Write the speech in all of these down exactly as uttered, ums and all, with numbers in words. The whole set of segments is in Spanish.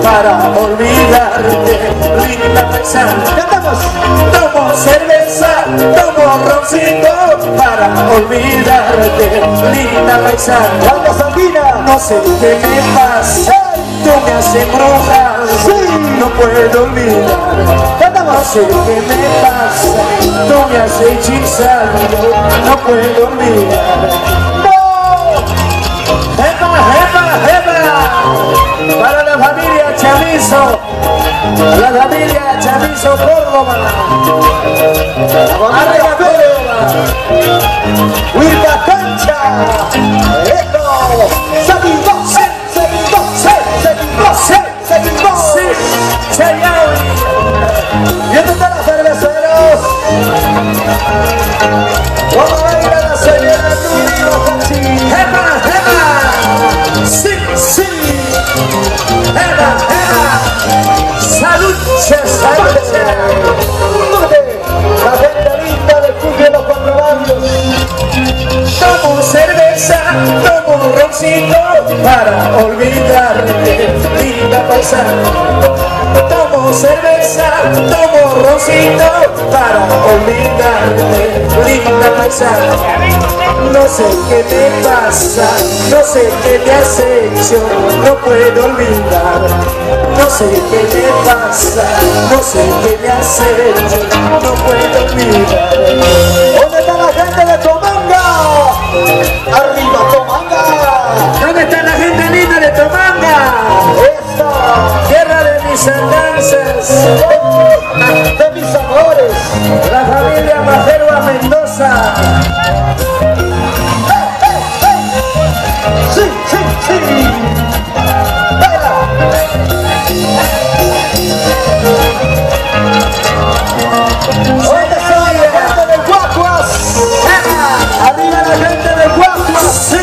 para olvidarte, linda paisana. Cantamos. Tomo cerveza, tomo roncito para olvidarte, linda paisana. Alma Sandina. No sé qué me pasa, tú me has embrujado, sí. No puedo olvidar. Cantamos. No sé qué me pasa, tú me has hechizado, no puedo olvidar. ¡No! ¡Epa, epa, epa! Para la familia Chamizo, la familia Chamizo Córdoba, arriba Córdoba, Huirca Cancha, eco, seguimos, seguimos, seguimos, seguimos, sí, seguimos, y estos están los cerveceros, vamos a ir a la señora Nubio Cachi, epa, epa, sí, sí. ¡Eva, Eva! ¡Salud, salud! La gente linda de Cumbia de los Cuatro Barrios. Tomo cerveza, tomo un roncito para olvidarte, linda paisana. Tomo cerveza, tomo roncito para olvidarte, linda paisana. No sé qué me pasa, no sé qué te has hecho, no puedo olvidar. No sé qué me pasa, no sé qué me has hecho, no puedo olvidar. ¿Dónde está la gente de Tomanga? ¡Arriba Tomanga! ¿Dónde está la gente linda de Tomanga? ¡Esta! Tierra de mis andanzas, de mis amores, la familia Majerua Mendoza. ¡Sí, sí, sí! ¡Baila! ¿Dónde está la gente de Guacuas? ¡Arriba la gente de Guacuas! ¡Sí!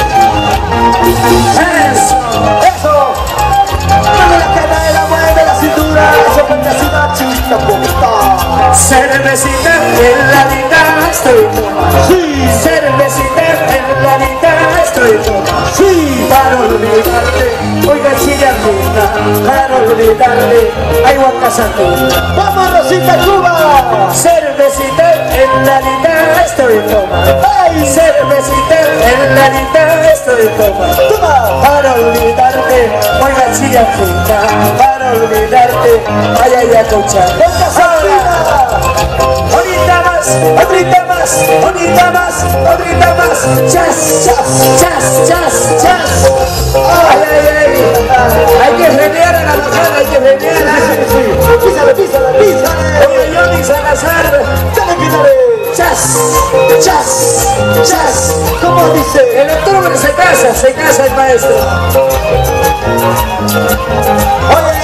¡Eso! ¡Eso! ¡Mueve la cadera, mueve la cintura! ¡Eso porque así machista, puta! Cervecita en la vida estoy tomando. ¡Sí! Cervecita en la vida estoy tomando. ¡Sí! Para olvidarte, oiga chillandina, para olvidarte, hay guacasatina. ¡Vamos Rosita Cuba! Cervecita en la vida estoy tomando. ¡Ay! Cervecita en la vida estoy tomando. ¡Toma! Para olvidarte, oiga chillandina, para olvidarte, ay ay ay concha. ¡Guacasatina! Ahorita más, ahorita más, ahorita más, ahorita más. Chas, chas, chas, chas, chas. Ay, ay, ay. Hay que frenear a la mujer, hay que frenear. Písale, písale, písale. Oye, Johnny Salazar. Dale que dale. Chas, chas, chas. ¿Cómo dice? En octubre se casa, se casa el maestro. Oye.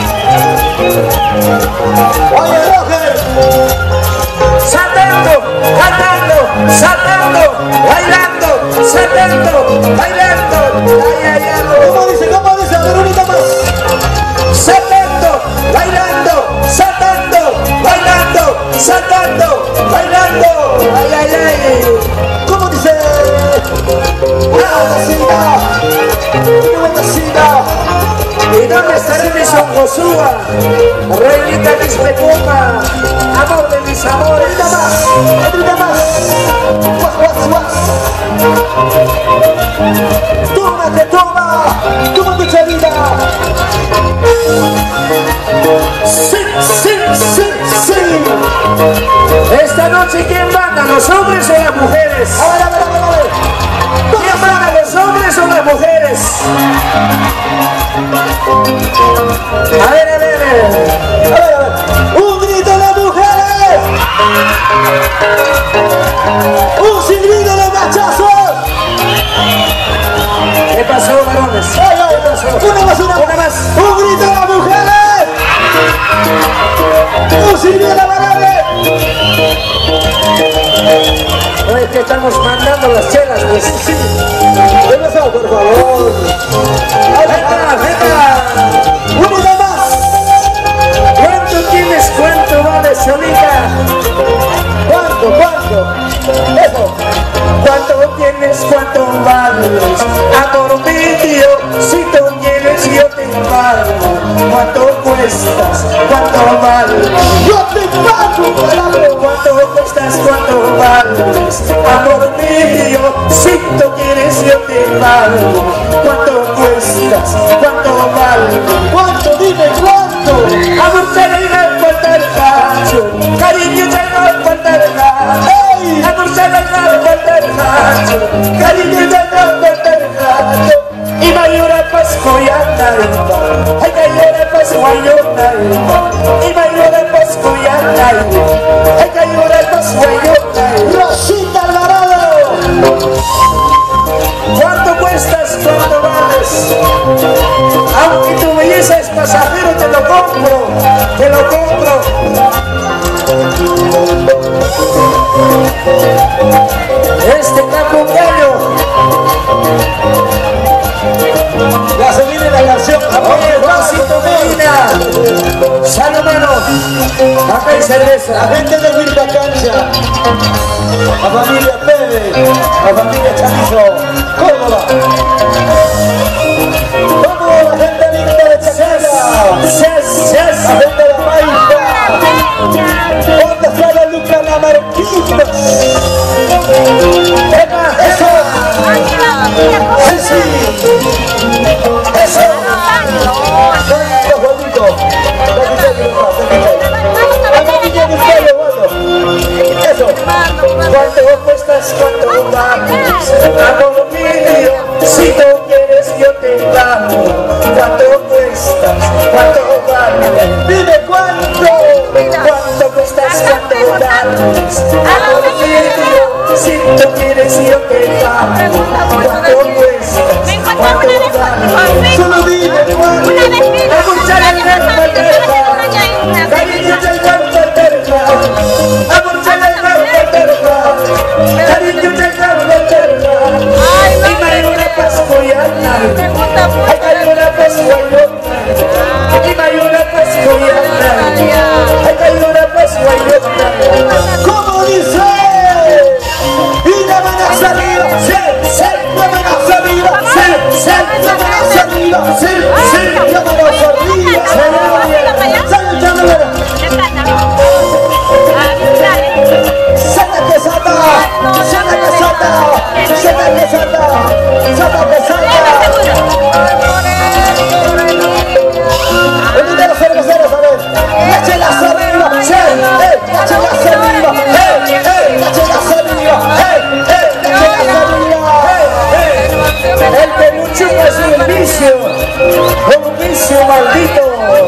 Oye, Roger. Saltando, cantando, saltando, bailando, saltando, bailando. Ay, ay, ay. ¿Cómo dice? ¿Cómo dice? A ver, unita más. Saltando, bailando, saltando, bailando, saltando, bailando. Ay, ay, ay. ¿Cómo dice? Una vecina, una vecina. ¿Y dónde estaré mi Songosúa? Reinita mis pecupa, amor de mis amores. Otrita más, otrita más. Guas, guas, guas. Toma que toma, toma tu chavita. Sí, sí, sí, sí. Esta noche, ¿quién manda? ¿Los hombres o las mujeres? A ver, a ver, a ver, a ver. ¿Quién manda? ¿Los hombres o las mujeres? A ver, a ver, a ver, a ver, a ver. ¡Un grito de mujeres! ¡Un silbido de machazos! ¿Qué pasó, varones? ¿Qué pasó? Una más, una, una más. ¡Un grito de mujeres! ¡Un silbido de varones! No es que estamos mandando las chelas, pues sí. ¿Qué pasó, por favor? ¡Venga, venga! ¡Una más! ¿Cuánto tienes? ¿Cuánto vale, solita? ¿Cuánto? ¿Cuánto? Eso. ¿Cuánto tienes? ¿Cuánto vales? Amor mío, si tú tienes, yo te valgo? ¿Cuánto cuestas? ¿Cuánto valgo? Yo te pago, ¿cuánto cuestas? ¿Cuánto vales? Amor mío, si tú quieres yo te valgo. ¿Cuánto cuestas? ¿Cuánto valgo? ¿Cuánto? Dime cuánto. Amor te llega a faltar gacho, cariño te llega a faltar gacho. Amor te llega a faltar gacho, cariño te llega a faltar gacho. Y mayura pasco ya nalba, ay mayura pasco ya nalba, y mayura pasco ya nalba, ay mayura pasco ya nalba. Rosita Alvarado, ¿cuánto cuestas? ¿Cuánto vales? Aunque tu belleza es pasajero, te lo compro, te lo compro. Este capucaño. Ya se viene la canción. Oye, Juancito Medina. Salud, mano. Acá hay cerveza. La gente de Wilda Cancha. La familia Pérez. La familia Chamizo. Córdoba. Vamos, la gente linda de Chacala. Yes, yes. La gente de Maipa. ¿Dónde está la Luca la Marquita? Eso. Sí, sí. Eso. Los bolitos. Eso. ¿Cuánto cuestas? ¿Cuánto vales? Amor mío, si tú quieres yo te pago. ¿Cuánto cuestas? ¿Cuánto vales? Dime cuánto. ¿Cuánto cuestas? ¿Cuánto vales? Amor mío, si tú quieres yo te pago. ¿Cuánto cuestas? ¿Cuánto vales? Solo dime cuánto. Amor te llega a faltar gacho, cariño te llega a faltar gacho. Amor te llega a faltar gacho, cariño te llega a faltar gacho. Y mayura pasco ya nalga, ay mayura pasco ya nalga, y mayura pasco ya nalga, ay mayura pasco ya nalga. ¿Cómo dice? Y la mano hacia arriba, sí, sí, la mano hacia arriba, sí, sí, la mano hacia arriba, sí, sí, la mano hacia arriba. Sana que sata, sana que sata, sana que sata, sana que sata. El dinero cervecero, ¿sabes? La chela arriba, sí, eh, la chela arriba, eh, eh, la chela arriba, eh, eh, la chela arriba, eh, eh. El que mucho es un vicio, un vicio maldito.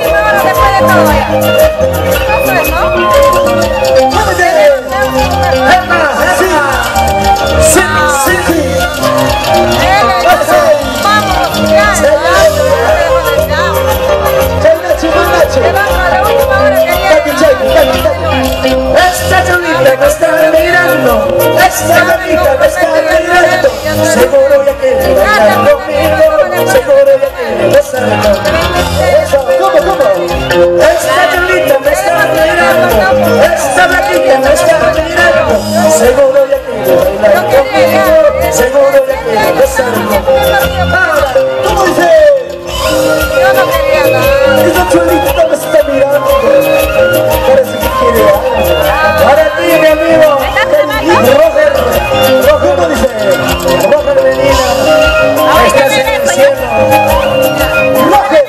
Esta chavita me está mirando, esta chavita me está mirando, seguro ya quiere bailar conmigo, seguro ya quiere besar conmigo. ¿Cómo, cómo? Esta chavita me está mirando, esta chavita me está mirando, seguro ya quiere bailar conmigo, seguro ya quiere besar conmigo. Ahora, ¿cómo dice? Yo no quería nada. Esa chavita me está mirando, parece que quiere algo. Para ti, mi amigo, Roger, Roger, ¿cómo dice? Roger Medina, estás en el cielo. Roger.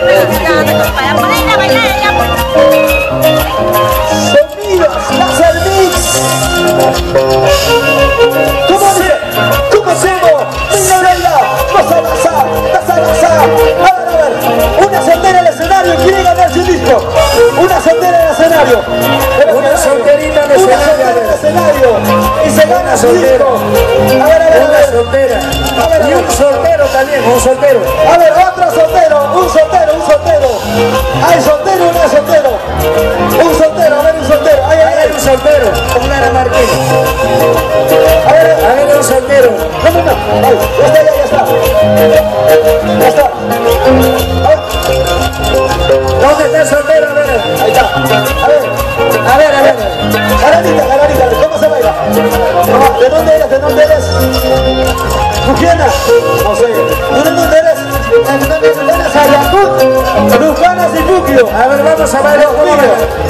Sonidos, Láser Mix. ¿Cómo dice? ¿Cómo hacemos? Venga, venga, vas a lanzar, vas a lanzar. A ver, a ver, una soltera en el escenario, quiere ganar su disco. Una soltera en el escenario. Una solterita en el escenario. Y se gana su disco. A ver, a ver, a ver. Soltera. A ver, y un soltero también, un soltero. A ver, otro soltero, un soltero, un soltero. Hay soltero, un soltero. Un soltero, a ver, un soltero. Ahí hay un soltero, con una marquina. A ver, a ver, un soltero. No, no, no. Ahí, ya está, ya, ya está. Ya está. ¿Dónde está el soltero? A ver, ahí está. A ver, a ver, a ver. Garanita, garanita, ¿cómo se baila? ¿De dónde eres? ¿De dónde eres? ¿Luciana? No sé. ¿De dónde eres? ¿De dónde eres? Ayacut. Luz Ganas y Yukio. A ver, vamos a ver los vídeos.